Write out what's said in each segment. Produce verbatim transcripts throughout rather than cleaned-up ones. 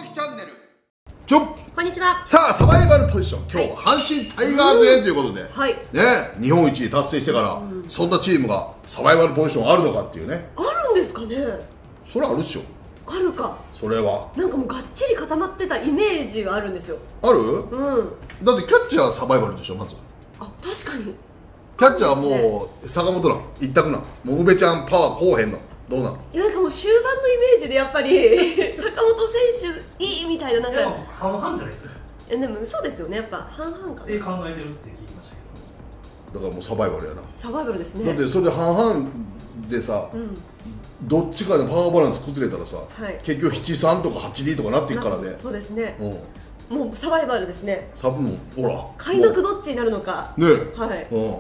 樹チャンネル。ちょっこんにちは。 さあ、サバイバルポジション、今日は阪神タイガース編ということで、 はいね、日本一達成してから、うん、そんなチームがサバイバルポジションあるのかっていうね。 あるんですかね。 それあるっしょ。 あるか。 それはなんかもうがっちり固まってたイメージがあるんですよ。 ある？ うん。 だってキャッチャーサバイバルでしょ、まず。 あ、確かに。 キャッチャーはもう坂本なん一択なん。もう宇部ちゃんパワーこうへんの。どうなん？ いや、なんかもう終盤のイメージでやっぱり坂本選手いいみたいな、なんか半々じゃないですか。 え、でも嘘ですよね、やっぱ半々かな。 え、考えてるって聞きましたけど。だからもうサバイバルやな。 サバイバルですね。 だってそれで半々でさ、うん、どっちかでパワーバランス崩れたらさ、はい、結局ななさんとかはちにとかなっていくからね。 そうですね、うん、もうサバイバルですね。 サブもほら開幕どっちになるのかね、 はい、 うん、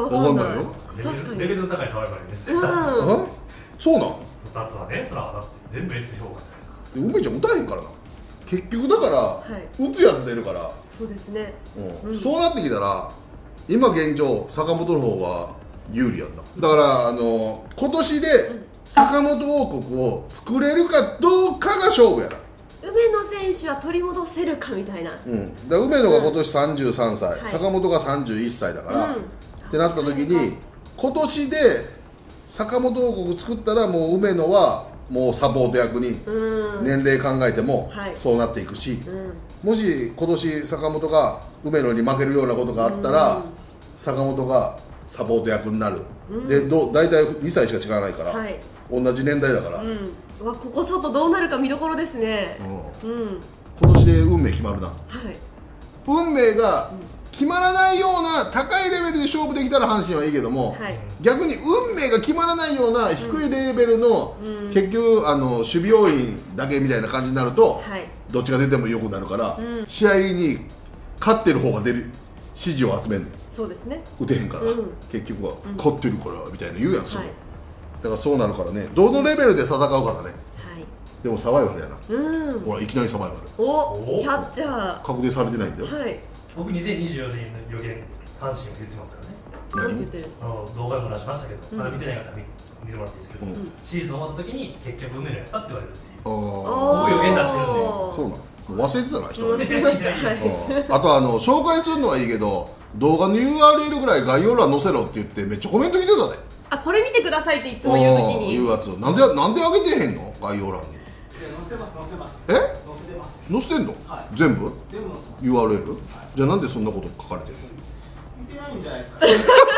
分かんないよ。 確かにレベルの高いサバイバルですね。 うん、 そうなん？ ふたつはね、それはだって全部 S 評価じゃないですか。 梅ちゃん打たへんからな。結局だから、はい、打つやつ出るから。 そうですね、 うんうん、そうなってきたら今現状坂本の方が有利やんだ。だからあの今年で坂本王国を作れるかどうかが勝負やな。 梅野選手は取り戻せるかみたいな、 うん、だ梅野が今年さんじゅうさんさい、うん、坂本がさんじゅういっさいだから、うん、ってなった時に今年で坂本王国作ったらもう梅野はもうサポート役に年齢考えてもそうなっていくし、うん、もし今年坂本が梅野に負けるようなことがあったら、うん、坂本がサポート役になる、うん、でど大体にさいしか違わないから、はい、同じ年代だから、うん、 うわここちょっとどうなるか見どころですね、 うんうん、今年で運命決まるな、はい、運命が決まらないような高いレベルで勝負できたら阪神はいいけども、はい、逆に運命が決まらないような低いレベルの、うん、結局あの守備要員だけみたいな感じになると、はい、どっちが出てもよくなるから、うん、試合に勝ってる方が出る支持を集めんねん。 そうですね、 打てへんから、うん、結局は、うん、勝ってるからみたいな言うやん、そう、はい、だからそうなるからね、どのレベルで戦うかだね、はい、でもサバイバルやな、うん、ほらいきなりサバイバル、 おキャッチャー確定されてないんだよ、 はい、僕にせんにじゅうよねんの予言阪神を言ってますからね。何言ってる？あの動画でも出しましたけど、うん、まだ見てない方は 見, 見てもらっていいですけど、うん、シーズン終わった時に結局梅野やったって言われるっていう、僕予言出してるんで。そうなの、忘れてたな人が。あとあの紹介するのはいいけど動画の ユーアールエル ぐらい概要欄載せろって言ってめっちゃコメント来てたで。 あ、これ見てくださいっていつも言う時に言うやつなんでなんで上げてへんの概要欄に。 載せてます載せます。 え？ 載せてます。 載せてんの？ はい、 全部？ 全部載せます。 ユーアールエル？ はい、じゃあなんでそんなこと書かれてるの？ 見てないんじゃないですか。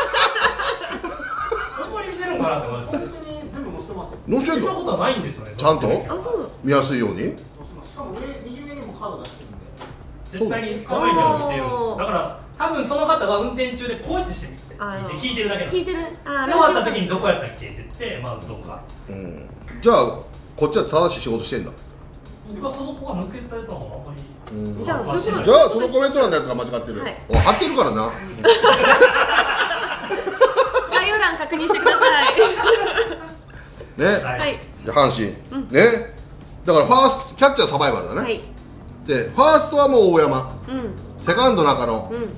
本当に見てるのかなって思います。 本当に全部載せてますよ。 載せてんの？ そんなことはないんですよね。 ちゃんと？ あ、そう。 見やすいように？ 載せます。しかも上右上にもカード出してるんで。 絶対に可愛いのを見てるんです。だから多分その方は運転中でこうやってして聞いてるだけなんです。 聞いてる。あ、 終わった時にどこやったっけって言ってまあどこか。 うん。じゃあこっちは正しい仕事してんだ。 今その子が抜けたりとかもあんまり。 じゃあそじゃあそのコメント欄のやつが間違ってる。お、貼ってるからな。 概要欄確認してください。 ね。はい。じゃあ阪神ね。だからファーストキャッチャーサバイバルだね。でファーストはもう大山、うん、セカンド中野、うん、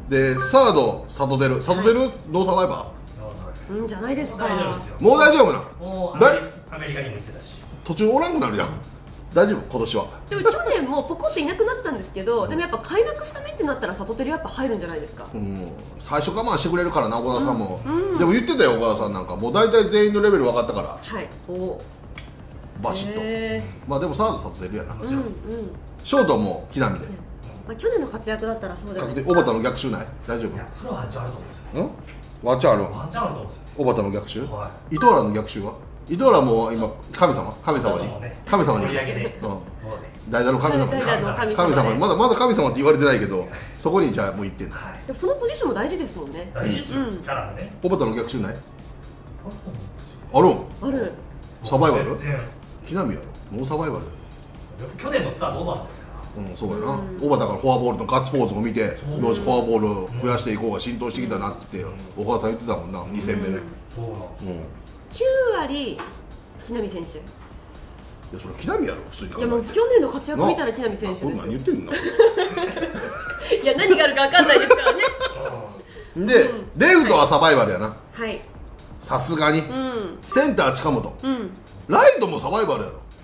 でサード里出る里出るノーサバイバーうんじゃないですか。 もう大丈夫な。 もうアメリカにも行ってたし途中おらんくなるやん。大丈夫今年は。 でも去年もポコっていなくなったんですけど、でもやっぱ開幕スタメンってなったら里出るやっぱ入るんじゃないですか。うん、最初我慢してくれるからな岡田さんも、うんうん、でも言ってたよ岡田さんなんかもう大体全員のレベル分かったから。はい。おバシッと。まあでもサード里出るやな。うんうん、ショートも木浪で、 まあ、去年の活躍だったらそうじゃないですか。小畑の逆襲ない？大丈夫？ いやそれはワンチャンあると思うんですよね。 ワンチャンある？ ワンチャンあると思うんですよ。 小畑の逆襲？はい、伊藤らの逆襲は？伊藤らも今神様神様に神様に代打の神様に神様にまだまだ神様って言われてないけどそこにじゃあもう行ってんだ。 そのポジションも大事ですもんね。 大事ですよ。キャラね。 小畑の逆襲ない？あるん？ ある。 サバイバル？木浪やろ。ノーサバイバル。 去年のスタートオーバーですから。 うん、そうやな。小畑からフォアボールのガッツポーズを見て、よしフォアボール増やしていこうが浸透してきたなってお母さん言ってたもんな。に戦目ね。 きゅうわり木浪選手。いやそれ木浪やろ普通に。 いやもう去年の活躍見たら木浪選手ですよ。 何言ってんの？いや何があるか分かんないですからね。 でレフトはサバイバルやな。 はい。 さすがに。センター近本。ライトもサバイバルやろ。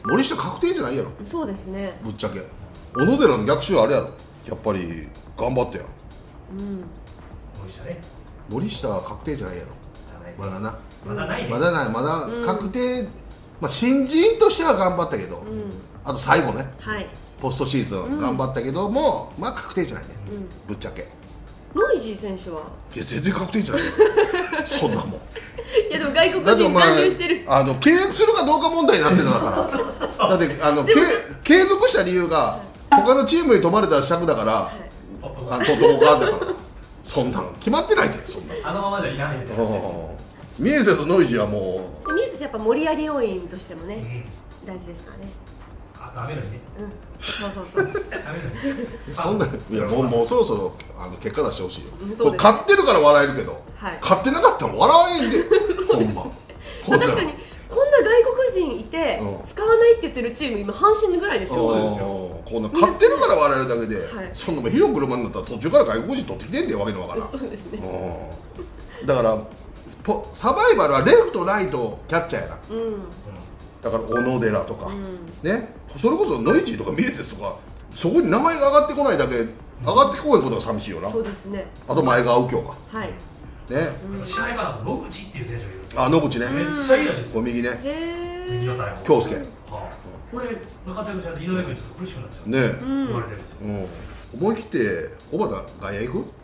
森下確定じゃないやろ、 そうですね。 ぶっちゃけ小野寺の逆襲あれやろ、やっぱり頑張ったやん。 うん森下ね。 森下は確定じゃないやろ、 じゃないまだな、 まだないね。 まだない、まだ確定、まあ新人としては頑張ったけど、 うんあと最後ねはいポストシーズン頑張ったけども、まあ確定じゃないね、 うんぶっちゃけ。 ノイジー選手はいや全然確定じゃないよそんなもん。 いやでも外国人だってお前残留してる。 あの契約するかどうか問題になってるんだからだってあのけ継続した理由が他のチームに泊まれた尺だから、 はいあのととこがだからそんなの決まってないで、そんなあのままじゃいらんやつ。 ミエセスノイジーはもでミエセスやっぱ盛り上げ要因としてもね、 うん。 大事ですからね。 あと雨の日ね。 うんそうそうそう。 雨の日。 うそんないやもうもうそろそろあの結果出してほしいよ、 うんこれ勝ってるから笑えるけど、 はい勝ってなかったら笑えんでほんままあ確かにこんな外国人いてうん使わないって言ってるチーム今阪神ぐらいですよ。 そうですよ、こんな勝ってるから笑えるだけで、 はいそんなもんひどく車になったら途中から外国人取ってきてんでわけのわからんそうですね。 うんだからポサバイバルはレフトライトキャッチャーやな、 うんだから小野寺とか、 うんねそれこそノイジーとかミエセスとかそこに名前が上がってこないだけ、上がってこないことが寂しいよな。 そうですね。 あと前川右京かはい。 ね、 試合かなと野口っていう選手がいるんですよ。 あ野口ね、 めっちゃいいらしいですよ。 こう右ねへえ。 右のタイ京介はあこれ中田君試合で井上君ちょっと苦しくなっちゃう。 ね、 うん言われてるんですよ。 うん、思い切って小畑外野行く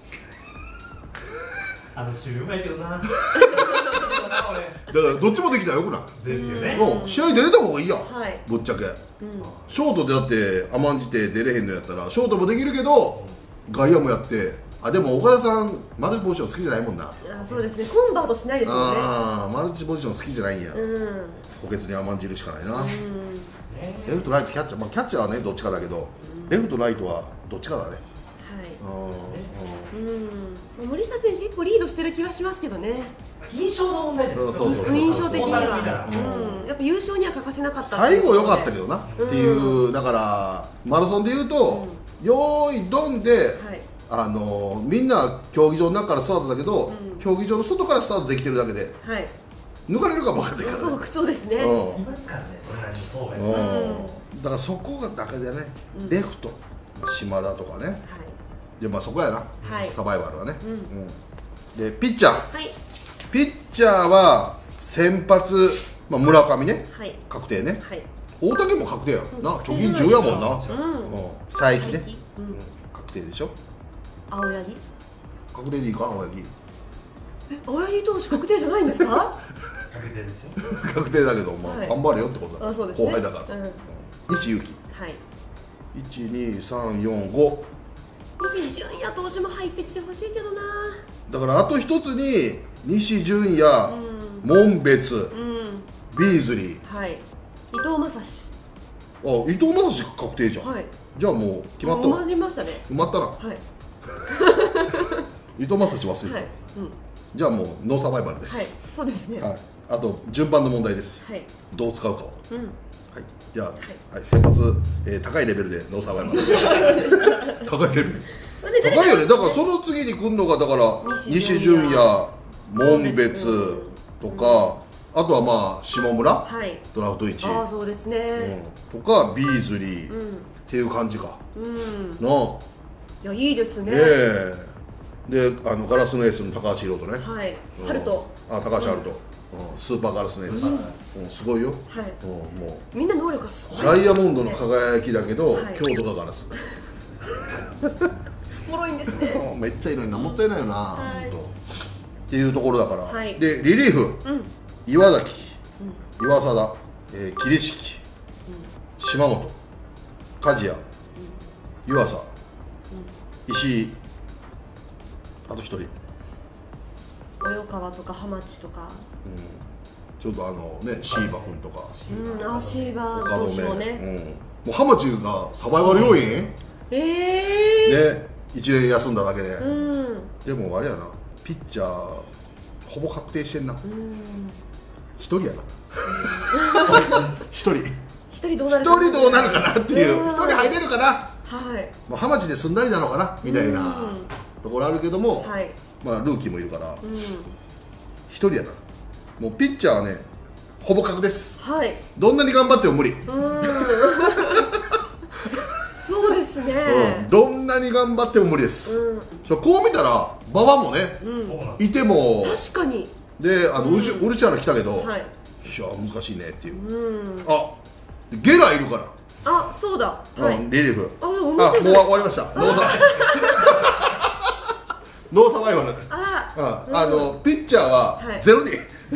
あの守備うまいけどな。 だからどっちもできたらよくない、 ですよね。 もう試合出れた方がいいやん、 はい。 ぶっちゃけうん。 ショートでだって甘んじて出れへんのやったらショートもできるけど外野もやって、あでも岡田さんマルチポジション好きじゃないもんな、 あそうですね。コンバートしないですよね。 ああマルチポジション好きじゃないんや、 うん。 補欠に甘んじるしかないな、 うん。 ねレフトライトキャッチャー、まあ、キャッチャーはねどっちかだけど、レフトライトはどっちかだね、 はい。 うんうんうん。森下選手一歩リードしてる気はしますけどね。 印象の問題じゃないですか。 そうそうそう印象的には。 トータル見たらうん。やっぱ優勝には欠かせなかった。 最後良かったけどな、 うんっていうだからマラソンでいうと、よーいドンで、 はい。 あのーみんな競技場の中からスタートだけど、 うん競技場の外からスタートできてるだけではい。 抜かれるかも分かんないからね、 そうそうですね。 うんいますからね、それなりにそうがうんだからそこがだけでね、 うんレフト島田とかねはい。 でまあそこやな、 はいサバイバルはね、 うんうんでピッチャーはい。 ピッチャーは先発、まあ、村上ねはい。 確定ねはい。 大竹も確定やろな、 うん貯金じゅうやもんな、 うん。 うん、佐伯ね、 佐伯うんうん、確定でしょ、 青柳。 確定でいいか青柳え、青柳投手確定じゃないんですか？ 確定ですよ。 確定だけど、まあはい頑張れよってことだ、 あ、そうですね。 後輩だから、 うん。 西勇輝はい。 いちにさんよんご西純也投手も入ってきてほしいけどな。 だからあと一つに西純也、 うん。 門別、 うん。 ビーズリー、 はい。伊藤正史。 あ伊藤正史確定じゃん、 はい。 じゃあもう決まった埋わまりましたね。 埋まったなはい。 伊藤正史忘れてた、 はい。うん。 じゃあもうノーサバイバルではい。 す、 そうですね。 はいあと順番の問題です、 はい。 どう使うかを、 うん。 はい、じゃあ、はい先発、えー高いレベルでノーサバイバル高いレベルまあね高いよねだからその次に来るのがだから西西純也純也門別とか、あとはまあ下村はい。 ドラフトいち、 ああ、そうですね。 うん、とかビーズリー、っうん。 ていう感じかうん。 な、 いや、いいですね。 ええであのガラスのエースの高橋宏斗ね、 はい。 うん春と。 あ高橋遥人、うんスーパーガラスのエース、うんすごいよ、 はい。 うん、もみんな能力がすごうい。 ダイヤモンドの輝きだけど、 はい強度がガラスおもろいんですね。 うんめっちゃいいのになもったいないよな、 はいほんとっていうところだから、 はいでリリーフうん。 岩崎、岩貞、えー、桐敷、島本梶谷、湯浅、石井、あと一人、うん、 及川とか浜地とか。 ちょっとあのねシーバ君とかうん。あ、シーバ岡ー投手も留、 ね。 うん、もう浜地がサバイバル要員、 ええ。 ねいちねん休んだだけで、 うん。 でもあれやなピッチャーほぼ確定してんなうん。 一人やな一人一人どうな一るか。 人どうなるかなっていううん一人入れるかなはい。 もう浜地ですんなりなのかなみたいなうんところあるけども、 はい。 まあルーキーもいるからうん。 一人やなもうピッチャーはねほぼ確です。 はい。 どんなに頑張っても無理。 うん。そうですね、 うん、どんなに頑張っても無理です、うん、そうこう見たら馬場もね、うん、いても確かにであの、うん、ウルチャラ来たけど、はい、いや難しいねっていう、うん、あゲラいるからあそうだ、 はい、リリーフあもう終わりましたノーサノーサバイバルあ、 うん、あのピッチャーはゼロに、はい、えー、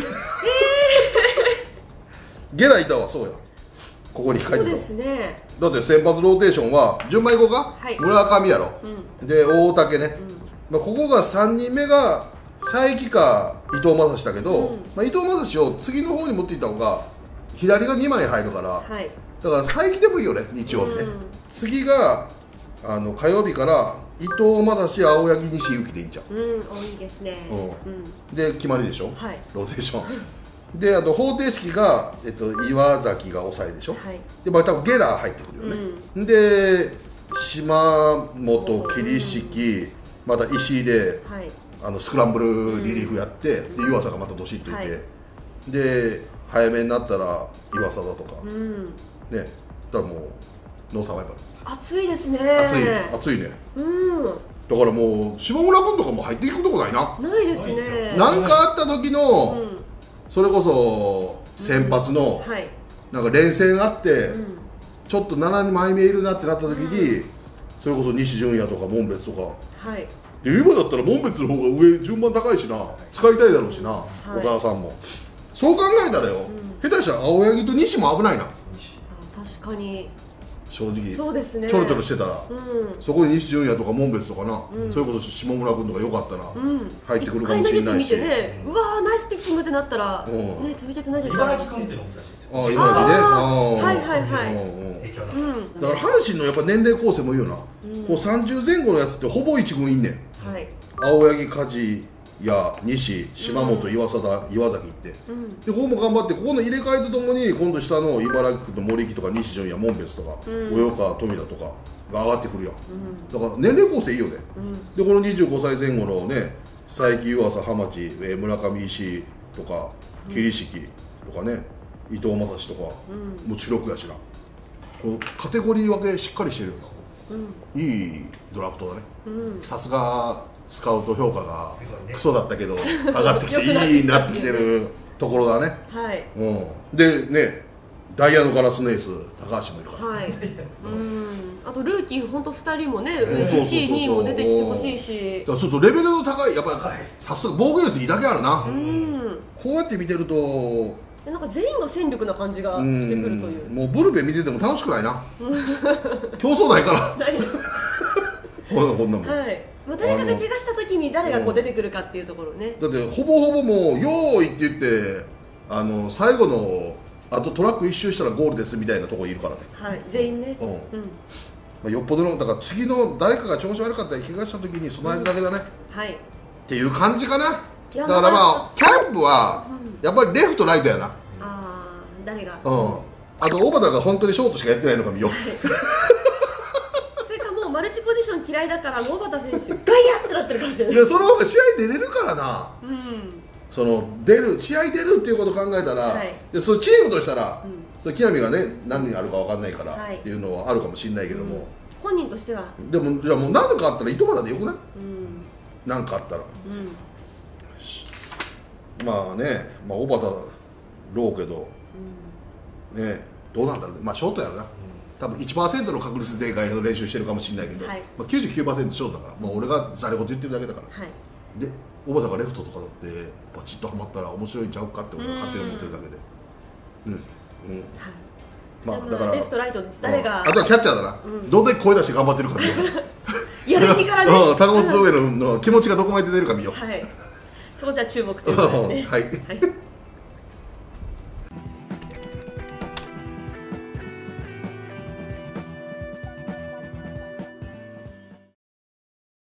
ゲラいたわそうやここに書いてたそうですねだって先発ローテーションは順番いこうか、はい、村上やろ、うん、で大竹ね、うんまあ、ここがさんにんめが佐伯か伊藤将司だけど、うんまあ、伊藤将司を次の方に持っていった方が左がにまい入るから、はい、だから佐伯でもいいよね日曜日ね、うん、次があの火曜日から伊藤将司青柳西幸でいいんちゃううん多いですね、 うん、で決まりでしょ、はい、ローテーションであと方程式が、えっと、岩崎が抑えでしょ、はい、でまあ多分ゲラー入ってくるよね、うん、で島本桐敷また石井で、はい、あのスクランブルリリーフやって、うん、で湯浅がまたどしっといて、はい、で早めになったら岩佐だとか、うん、ねだからもうノーサバイバル暑いですね暑い暑いねうんだからもう島村君とかも入っていくとこないなないですねなんかあった時の、うんそれこそ先発のなんか連戦あってちょっとななまいめいるなってなった時にそれこそ西純也とか門別とかで今だったら門別の方が上順番高いしな使いたいだろうしな小川さんもそう考えたらよ下手したら青柳と西も危ないな確かに正直そうですねちょろちょろしてたら、うん、そこに西純也とか門別とかな、うん、それこそ下村君とかよかったら、うん、入ってくるかもしれないし、 ね、うわーナイスピッチングってなったら、うん、ね続けてないじゃないですか。 茨城君っていうのも難しいですよ。 ああ茨城ね。はいはいはい。 うん、だから阪神のやっぱ年齢構成もいいよな。うん、こうさんじゅうぜん後のやつってほぼ一軍いんねん。はい。青柳梶や西島本、岩佐田岩崎って、うん、でここも頑張ってここの入れ替えとともに今度下の茨城区の森木とか西純也門別とか及川富田とかが上がってくるやん、うん、だから年齢構成いいよね、うん、でこのにじゅうごさいぜん後のね佐伯湯浅浜地村上石井とか桐敷とかね伊藤将司とか、うん、もう主力やしなこのカテゴリー分けしっかりしてるよな、うん、いいドラフトだねさすがスカウト評価がクソだったけど上がってきていいなってきてるところだねはい、うん、でねダイヤのガラスのエース高橋もいるからはいうんあとルーキー本当ふたりもねいちいにいも出てきてほしいしだからちょっとレベルの高いやっぱりさすが防御率いいだけあるなうんこうやって見てるとなんか全員が戦力な感じがしてくるというもうブルペン見てても楽しくないな競争ないからないですこんなこんなもんはいまあ、誰かが怪我した時に誰がこう出てくるかっていうところねだってほぼほぼもう「よーい」って言ってあの最後のあとトラック一周したらゴールですみたいなところいるからねはい全員ね、うんうんまあ、よっぽどのだから次の誰かが調子悪かったり怪我した時に備えるだけだね、 うん、はいっていう感じかなだからまあキャンプはやっぱりレフトライトやな、うん、ああ誰がうんあと小畑が本当にショートしかやってないのか見よう、はいマルチポジション嫌いだから小畑選手ガイアってなってる感じですよねいやその方が試合出れるからな、うん、その出る試合出るっていうことを考えたら、はい、でそのチームとしたら、うん、その木浪がね何人あるか分かんないから、はい、っていうのはあるかもしれないけども、うん、 本人としてはでもじゃあもう何かあったら糸原でよくない何、うん、かあったら、うん、まあね、まあ、小畑ローけど、うん、ねどうなんだろうねまあショートやるな多分 いちパーセント の確率で外野の練習してるかもしれないけど、はいまあ、きゅうじゅうきゅうパーセント ショートだから、まあ、俺がざれ言言ってるだけだから、はい、で小畑がレフトとかだってバチッとはまったら面白いんちゃうかって俺が勝手に思ってるだけでうんうん、はいまあ、だからレフトライト誰が、 うん、あとはキャッチャーだな、うん、どんだけ声出して頑張ってるか見ようやる気からね、 うん、坂本上野の気持ちがどこまで出てるか見ようはいそうじゃ注目ということですねはい、はい